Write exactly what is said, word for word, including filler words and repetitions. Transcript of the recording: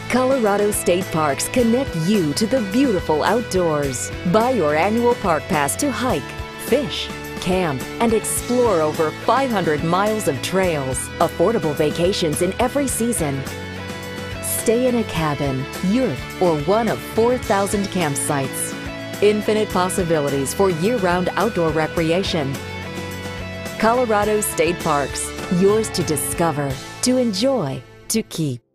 Colorado State Parks connect you to the beautiful outdoors. Buy your annual park pass to hike, fish, camp, and explore over five hundred miles of trails. Affordable vacations in every season. Stay in a cabin, yurt, or one of four thousand campsites. Infinite possibilities for year-round outdoor recreation. Colorado State Parks, yours to discover, to enjoy, to keep.